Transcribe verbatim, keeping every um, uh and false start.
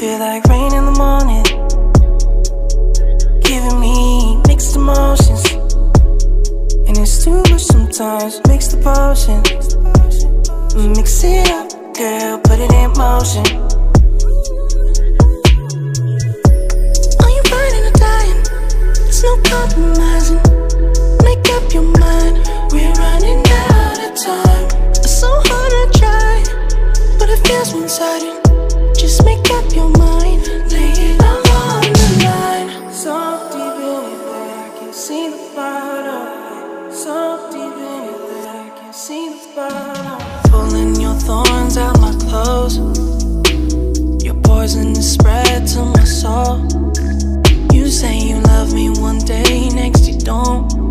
feel like rain in the morning, giving me mixed emotions, and it's too much sometimes. Mix the potion, mix it up, girl, put it in motion. Are you burning or dying? There's no compromising. Make up your mind, we're running out of time. It's so hard to try, but it feels one-sided. Just make up your mind, lay it all on the line. So deep in it that I can't see the bottom. So deep in it that I can't see the bottom. Pulling your thorns out my clothes, your poison is spread to my soul. You say you love me one day, next you don't.